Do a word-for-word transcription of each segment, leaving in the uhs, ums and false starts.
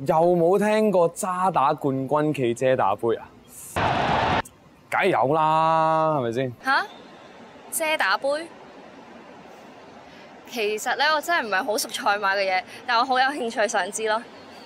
又冇聽過渣打冠軍暨遮打杯啊？梗係有啦，係咪先？ 吓？遮打杯？其實咧，我真係唔係好熟賽馬嘅嘢，但我好有興趣想知咯。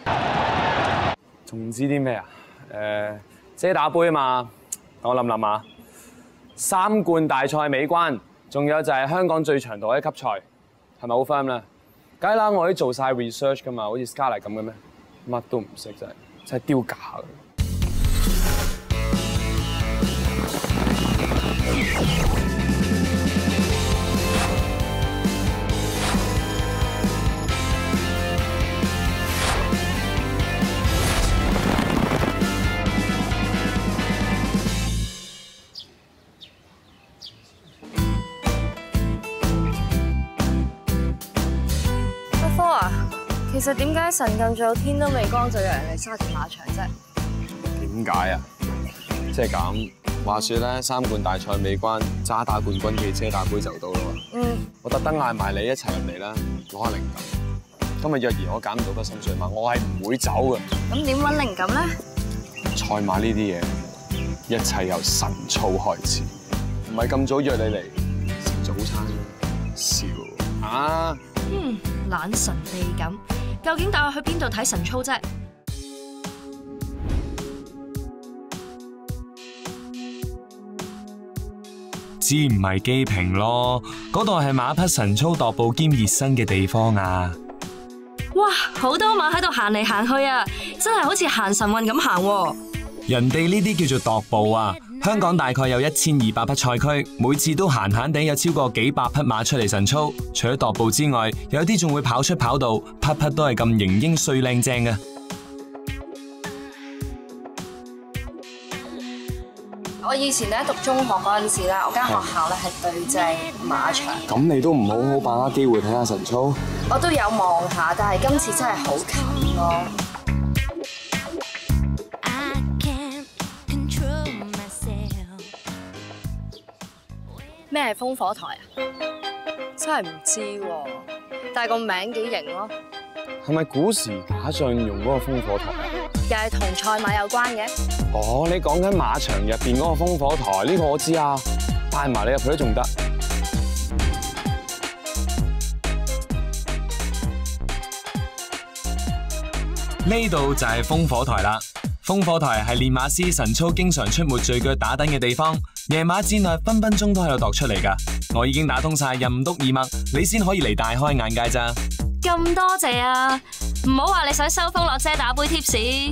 仲知啲咩啊？誒，遮打杯啊嘛，我諗諗啊，三冠大賽尾關，仲有就係香港最長度一級賽，係咪好 firm 咧？梗係啦，我啲做晒 research 噶嘛，好似 Scarlett 咁嘅咩？乜都唔識真係，真係丟架嘅。 其實點解晨咁早天都未光就有人嚟沙田馬場啫？ 點解啊？即係咁話説咧，三冠大賽尾關，渣打冠軍暨遮打杯就到啦喎。嗯。我特登嗌埋你一齊入嚟啦，攞下靈感。今日若然我揀唔到筆心水馬，我係唔會走嘅。咁點揾靈感咧？賽馬呢啲嘢，一切由晨操開始，唔係咁早約你嚟食早餐笑啊！ 嗯，懶神秘咁。究竟帶我去邊度睇晨操啫？ 知唔係機坪咯，嗰度係馬匹晨操踱步兼熱身嘅地方啊！ 哇，好多馬喺度行嚟行去啊，真係好似行晨運咁行。 人哋呢啲叫做踱步啊！香港大概有一千二百匹賽區，每次都閒閒地有超過幾百匹馬出嚟晨操。除咗踱步之外，有啲仲會跑出跑道，匹匹都係咁型英帥靚正嘅。 我以前咧讀中學嗰陣時咧，我間學校咧係對正馬場。 咁你都唔好好把握機會睇下晨操？ 我都有望下，但係今次真係好近咯。咩係風火台啊？真係唔知喎，但係個名幾型咯。 係咪古時打仗用嗰個風火台？ 又係同賽馬有關嘅？ 哦，你講緊馬場入邊嗰個風火台，呢個我知啊，帶埋你入去都仲得。 呢度就係風火台啦。風火台係練馬師晨操經常出沒聚腳打躉嘅地方，夜馬戰略分分鐘都喺度度出嚟噶。我已經打通晒任督二脈，你先可以嚟大開眼界咋。 咁多謝啊！唔好話你想收風落遮打杯貼士。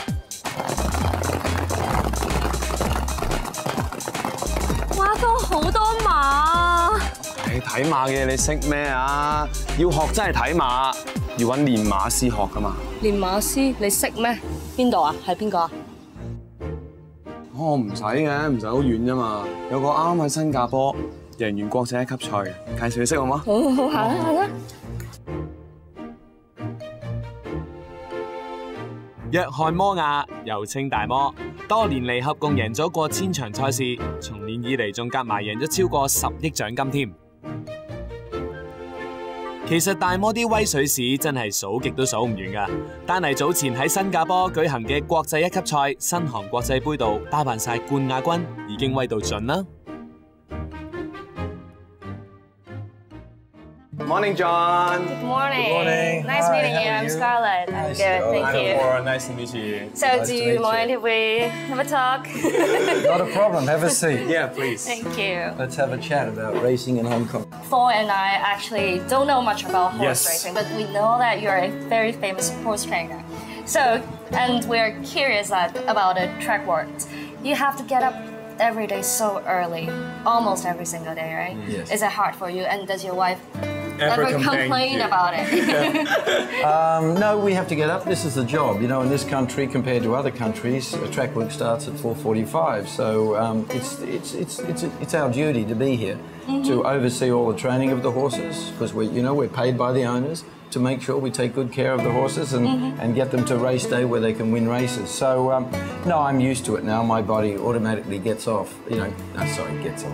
哇，都好多馬！ 你睇馬嘅你識咩啊？要學真係睇馬，要揾練馬師學噶嘛。 練馬師你識咩？邊度啊？係邊個啊？ 哦，唔使嘅，唔使好遠啫嘛。有個啱喺新加坡贏完國際一級賽嘅，介紹你識好嗎？ 好好好，行啦行啦。 約翰摩亞又稱大摩，多年嚟合共贏咗過千場賽事，從年以嚟仲夾埋贏咗超過十億獎金添。其實大摩啲威水史真係數極都數唔完噶，單係早前喺新加坡舉行嘅國際一級賽新航國際杯度包辦晒冠亞軍，已經威到盡啦。 Morning, John. Good morning. Good morning. Nice Hi, meeting you. how are I'm you? Scarlett. I'm Nice good. to- Thank I'm you. Laura. Nice to meet you. So, Nice do to you meet mind if we have a talk? Not a problem. Have a seat. Yeah, please. Thank you. Let's have a chat about racing in Hong Kong. Thor and I actually don't know much about horse Yes. racing, but we know that you're a very famous horse trainer. So, and we're curious that, about the track work. You have to get up every day so early, almost every single day, right? Yes. Is it hard for you? And does your wife Ever ever complain complain to you? about it? Um, no, we have to get up. This is the job. You know, in this country compared to other countries, uh, track work starts at four forty-five. So um, it's, it's, it's, it's, it's our duty to be here mm-hmm. to oversee all the training of the horses because we, you know, we're paid by the owners to make sure we take good care of the horses and, mm-hmm. and get them to race day where they can win races. So, um, no, I'm used to it now. My body automatically gets off, you know, no, sorry, gets off.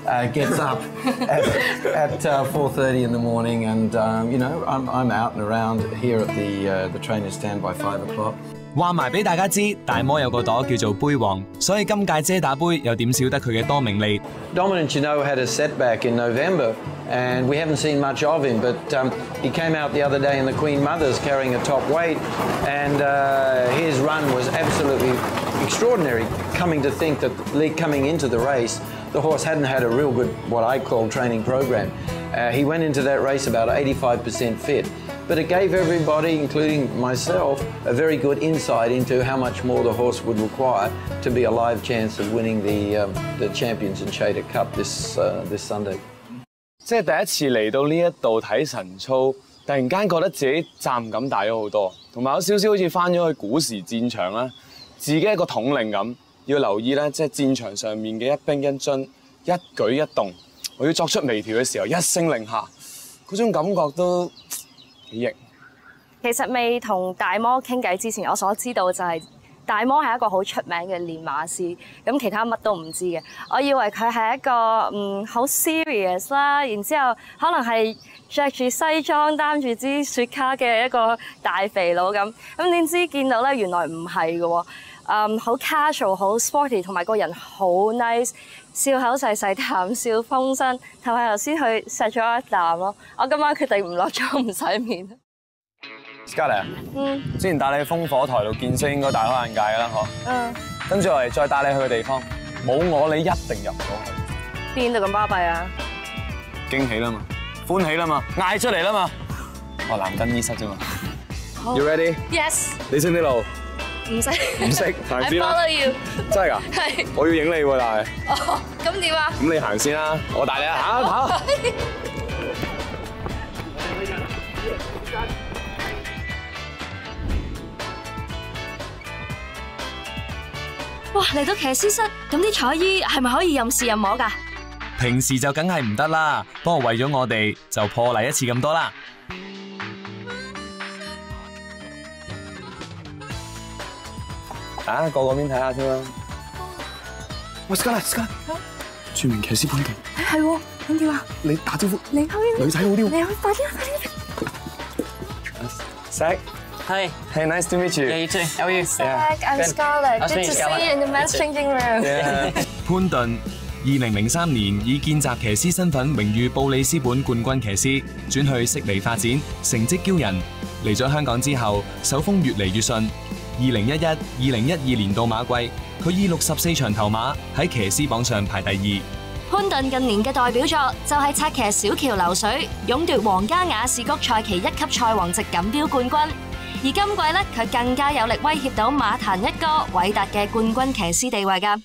uh, gets up at, at uh, four thirty in the morning, and um, you know I'm, I'm out and around here at the uh, the training stand by five o'clock. 話埋俾大家知，大魔有個朵叫做杯王，所以今屆遮打杯又點少得佢嘅多名利。 Dominant, you know, had a setback in November, and we haven't seen much of him. But um, he came out the other day in the Queen Mothers carrying a top weight, and uh, his run was absolutely extraordinary. Coming to think that coming into the race, the horse hadn't had a real good, what I call, training program. Uh, he went into that race about eighty-five percent fit. But it gave everybody, including myself, a very good insight into how much more the horse would require to be a live chance of winning the um, the Champions and Chater Cup this uh, this Sunday. 即係第一次嚟到呢一度睇晨操，突然間覺得自己責任感大咗好多，同埋有少少好似翻咗去古時戰場啦，自己一個統領咁，要留意咧，即係戰場上面嘅一兵一津、一舉一動，我要作出微調嘅時候，一聲令下，嗰種感覺都〜幾型。 其實未同大魔傾偈之前，我所知道就係大魔係一個好出名嘅練馬師，咁其他乜都唔知嘅。我以為佢係一個嗯好 serious 啦，然之後可能係着住西裝擔住支雪茄嘅一個大肥佬咁，咁點知見到咧原來唔係嘅喎，嗯好 casual 好 sporty， 同埋個人好 nice。笑口細細，談笑風生，同埋頭先去錫咗一啖咯。我今晚決定唔落妝唔洗面。 Scarlett，嗯，之前帶你去烽火台度見識應該大開眼界㗎啦，嗬。嗯。跟住落嚟再帶你去嘅地方，冇我你一定入唔到去。 邊度咁巴閉啊？ 驚喜啦嘛，歡喜啦嘛，嗌出嚟啦嘛。我男更衣室啫嘛。You ready? Yes。 你識唔識路？ 唔識， 唔識，行先啦。 I follow you。 真係㗎？係。我要影你喎，但係。 哦，咁點啊？ 咁你行先啦，我帶你啊，行跑。 哇！嚟到騎師室，咁啲彩衣係咪可以任試任摸㗎？ 平時就梗係唔得啦，不過為咗我哋就破例一次咁多啦。 啊，過嗰邊睇下先啦。喂 ，Scarlett，Scarlett，著名騎師潘頓。 係喎，咁點啊？ 你打招呼。 你好， 女仔好啲喎。 你好，快啲啊，快啲。 Zach。Hi. Hey, nice to meet you. Yeah, you too. How are you? Zach, I'm Scarlett. Good to see you in the men's changing room. Yeah. 潘頓，二零零三年以見習騎師身份榮譽布里斯本冠軍騎師，轉去悉尼發展，成績驕人。嚟咗香港之後，手風越嚟越順。二零一一、二零一二年度馬季，佢以六十四場頭馬喺騎師榜上排第二。 潘頓近年嘅代表作就係策騎小橋流水，勇奪皇家雅士谷賽騎一級賽王席錦標冠軍。而今季咧，佢更加有力威脅到馬壇一哥韋達嘅冠軍騎師地位㗎。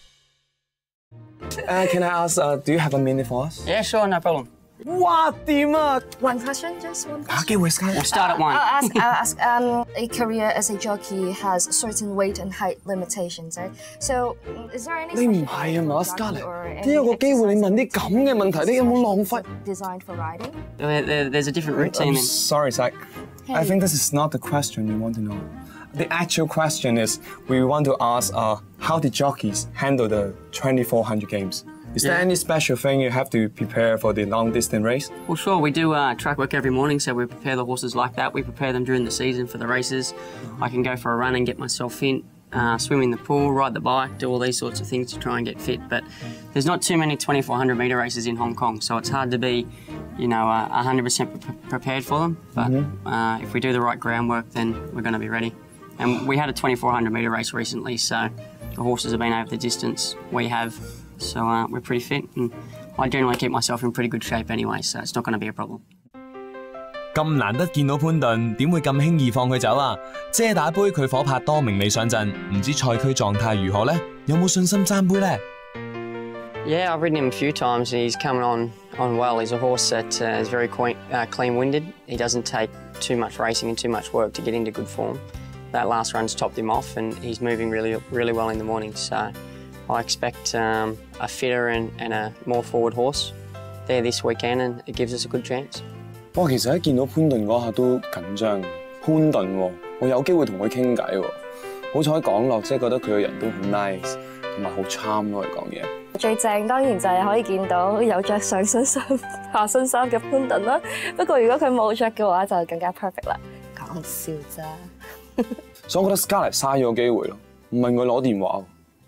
Uh, can I ask, uh, do you have a minute for us? Yeah, sure, no problem. 哇，掂啊 One question, just one question. 打機會 Sky。 We'll start at one. I'll ask, I'll ask. Um, a career as a jockey has certain weight and height limitations, right? So, is there any? 你唔係啊嘛 ，Scarlett， 呢有個機會你問啲咁嘅問題，你有冇浪費 ？Designed for riding. There, there, there's a different routine. I'm sorry, Zach. I think this is not the question you want to know. The actual question is, we want to ask, uh, how did jockeys handle the twenty-four hundred games? Is there any special thing you have to prepare for the long distance race? Well, sure, we do uh, track work every morning, so we prepare the horses like that. We prepare them during the season for the races. I can go for a run and get myself fit, uh, swim in the pool, ride the bike, do all these sorts of things to try and get fit. But there's not too many twenty-four hundred metre races in Hong Kong, so it's hard to be, you know, uh, one hundred percent pre prepared for them. But mm-hmm. uh, if we do the right groundwork, then we're going to be ready. And we had a twenty-four hundred metre race recently, so the horses have been over the distance we have. So uh, we're pretty fit, and I generally keep myself in pretty good shape anyway, so it's not going to be a problem. 咁難得見到潘頓，點會咁輕易放佢走啊？遮打杯佢夥拍多名利上陣，唔知賽區狀態如何呢？有冇信心爭杯呢？ Yeah, I've ridden him a few times. He's coming on on well. He's a horse that uh, is very clean, uh, clean-winded. He doesn't take too much racing and too much work to get into good form. That last run's topped him off, and he's moving really, really well in the morning. So I expect um, a fitter and, and a more forward horse there this weekend, and it gives us a good chance. 我其實一見到潘頓嗰下都緊張。潘頓喎，我有機會同佢傾偈喎。好彩講落，即係覺得佢個人都好 nice。 同埋好 charm 咯，嚟講嘢。 最正當然就係可以見到有着上身衫、下身衫嘅潘頓啦。不過如果佢冇着嘅話，就更加 perfect 啦。講笑啫。 所以我覺得 Scarlett 嘥咗個機會咯，唔問佢攞電話。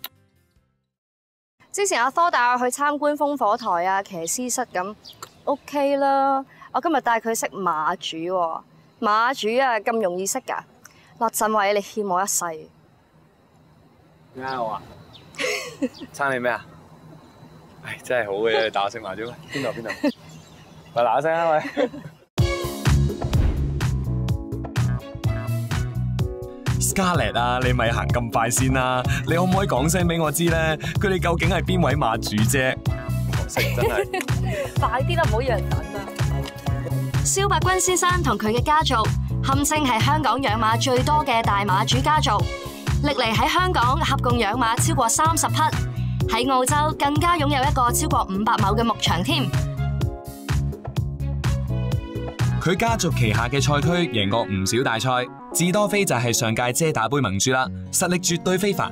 之前阿科帶我去參觀烽火台啊、騎師室咁 ，OK 啦。我今日帶佢識馬主喎，馬主啊咁容易識㗎？落陣位你欠我一世。 點解我啊？撐你咩啊？唉，真係好嘅，你打我識馬主咩？邊度邊度？喂，嗱嗱聲啊喂！ Scarlett 啊，你咪行咁快先啦！你可唔可以講聲俾我知咧？佢哋究竟係邊位馬主啫？ 可惜真係。 快啲啦，唔好讓人等啊！蕭伯鈞先生同佢嘅家族，堪稱係香港養馬最多嘅大馬主家族，歷嚟喺香港合共養馬超過三十匹，喺澳洲更加擁有一個超過五百畝嘅牧場添。 佢家族旗下嘅賽區贏過唔少大賽，智多菲就係上屆遮打杯盟主啦，實力絕對非凡。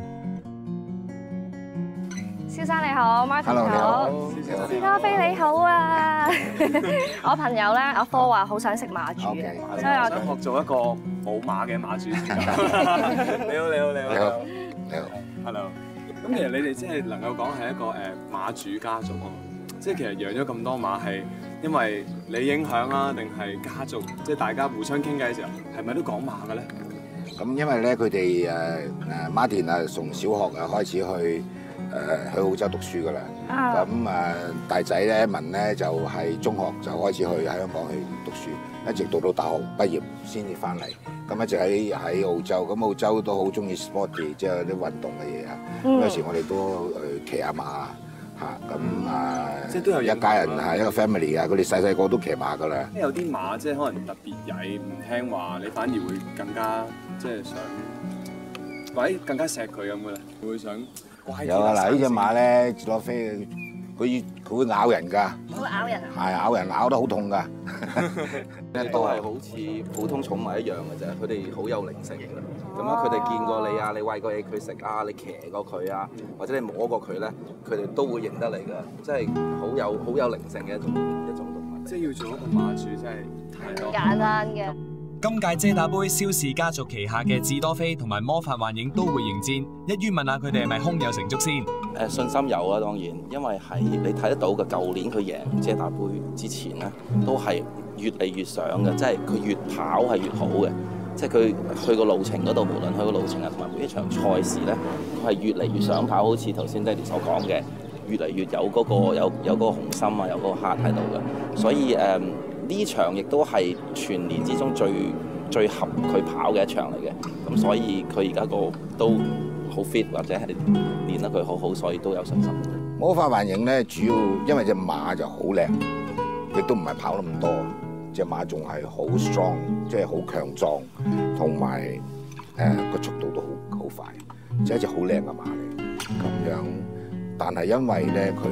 蕭生你好 ，Martin 你好， 智多菲你好啊！我朋友咧，阿科話好想識馬主嘅，所以我想學做一個冇馬嘅馬主。你好，你好，你好，你好， 你好 ，Hello。咁其實你哋即係能夠講係一個誒馬主家族啊，即係其實養咗咁多馬係因為你影響啊，定係家族即係大家互相傾偈嘅時候，係咪都講馬嘅咧？ 咁因為咧，佢哋誒誒 Martin 啊，從小學啊開始去。誒去澳洲讀書噶啦，咁誒大仔咧文咧就係中學就開始去喺香港去讀書，一直讀到大學畢業先至翻嚟，咁一直喺喺澳洲，咁澳洲都好中意 sport 嘅，即係啲運動嘅嘢啊，咁有時我哋都去騎下馬嚇，咁啊，即係都有一家人係一個 family 啊，佢哋細細個都騎馬噶啦。 有啲馬即係可能特別曳唔聽話，你反而會更加即係想，或者更加錫佢咁嘅咧，會想。 有啊，嗱呢隻馬咧，智多菲，佢佢會咬人㗎， 會咬人啊？ 係咬人咬得好痛㗎。 都係好似普通寵物一樣嘅啫，佢哋好有靈性嘅。咁樣佢哋見過你啊，你餵過嘢佢食啊，你騎過佢啊，或者你摸過佢咧，佢哋都會認得你㗎，即係好有好有靈性嘅一種一種動物。 即係要做一個馬主，真係太多。 簡單嘅。 今屆遮打杯，蕭氏家族旗下嘅智多菲同埋魔法幻影都會迎戰，一於問下佢哋係咪胸有成竹先？ 誒信心有啊，當然，因為係你睇得到嘅，舊年佢贏遮打杯之前咧，都係越嚟越上嘅，即係佢越跑係越好嘅，即係佢去個路程嗰度，無論去個路程啊，同埋每一場賽事咧，佢係越嚟越想跑，好似頭先爹哋所講嘅，越嚟越有嗰、嗰個有有嗰個雄心啊，有嗰個 heart 喺度嘅，所以誒。嗯呢場亦都係全年之中最最合佢跑嘅一場嚟嘅，咁所以佢而家個都好 fit，或者係練得佢好好，所以都有信心。 魔法幻影咧，主要因為隻馬就好靚，亦都唔係跑咁多，隻馬仲係好 strong， 即係好強壯，同埋誒個速度都好好快，即係一隻好靚嘅馬嚟。咁樣，但係因為咧佢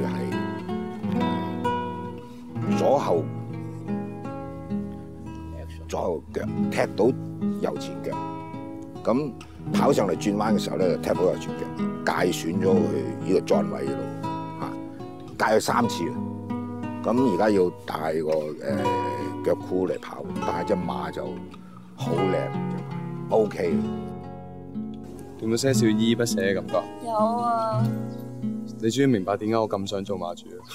係左後。左後腳踢到右前腳，咁跑上嚟轉彎嘅時候咧，就踢到右前腳，界損咗佢呢個撞位嗰度，嚇界咗三次啦。咁而家要帶個誒、呃、腳箍嚟跑，但係隻馬就好靚，OK。 有冇些少依依不捨嘅感覺？ 有啊。 你終於明白點解我咁想做馬主啦？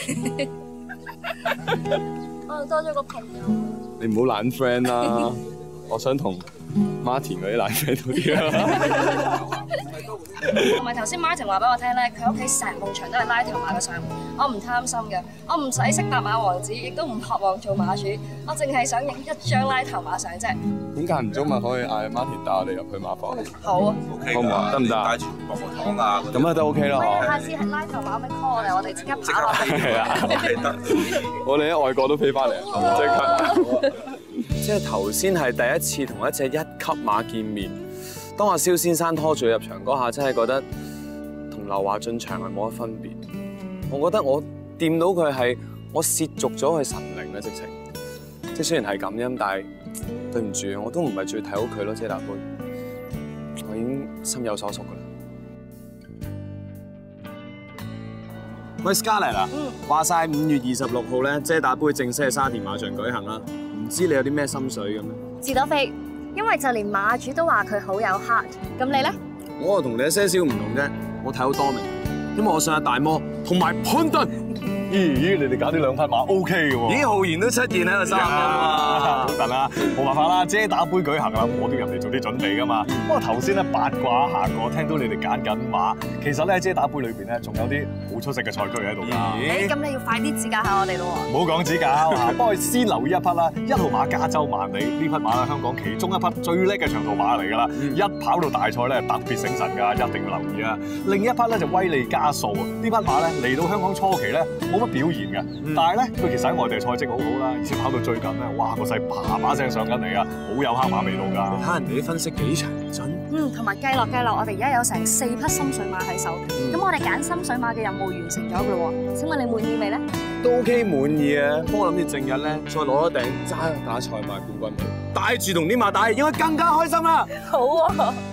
我又多咗個朋友。 你唔好懶 friend 啦，我想同 Martin 嗰啲懶 friend 多啲啦。 同埋頭先 Martin 話俾我聽咧，佢屋企成埲牆都係拉頭馬嘅相，我唔貪心嘅，我唔使識白馬王子，亦都唔渴望做馬主，我淨係想影一張拉頭馬相啫。 咁間唔中咪可以嗌 Martin 帶我哋入去馬房？ 好啊， 好唔好？得唔得啊？ 帶住薄荷糖啊， 咁啊都 OK 啦，嗬。 下次係拉頭馬咪 call 我哋，我哋即刻跑落去。 係啊，我哋喺外國都飛翻嚟，即刻。即係頭先係第一次同一隻一級馬見面，當阿蕭先生拖住佢入場嗰下，真係覺得同劉華進場係冇乜分別。我覺得我掂到佢係我涉足咗佢神靈嘅直情。即係雖然係咁樣，但係對唔住，我都唔係最睇好佢咯，遮打杯。我已經心有所屬㗎啦。 喂 Scarlett 啊，話晒五月二十六號咧，遮打杯正式喺沙田馬場舉行啦。唔知你有啲咩心水咁咧？ 自多飛，因為就連馬主都話佢好有 heart。咁你咧？ 我啊同你有些少唔同啫，我睇好多明，因為我想阿大魔同埋潘頓。 咦，你哋揀呢兩匹馬 O K 嘅喎。 咦，浩然都出現喺個三啊嘛。 好陣啦，冇辦法啦，遮打杯舉行啦，我都入嚟做啲準備噶嘛。不過頭先咧八卦一下個，聽到你哋揀緊馬，其實咧遮打杯裏邊咧仲有啲好出色嘅賽駒喺度㗎。 誒，咁你要快啲指教下我哋咯喎。 唔好講指教啊，不過先留意一匹啦，一號馬加州萬里呢匹馬係香港其中一匹最叻嘅長途馬嚟㗎啦，一跑到大賽咧特別醒神㗎，一定要留意啊。另一匹咧就威利加數啊，呢匹馬咧嚟到香港初期咧冇乜表現嘅，嗯、但係咧佢其實喺外地賽績好好啦，而且跑到最近咧，哇個勢叭叭聲上緊嚟啊，好有黑馬味道㗎。 睇人哋啲分析幾詳盡。 嗯，同埋計落計落，我哋而家有成四匹心水馬喺手，咁、嗯、我哋揀心水馬嘅任務完成咗㗎咯喎。請問你滿意未咧？ 都 OK 滿意啊，不過我諗住正日咧再攞一頂揸打賽馬冠軍帽，帶住同啲馬打，應該更加開心啦。 好啊。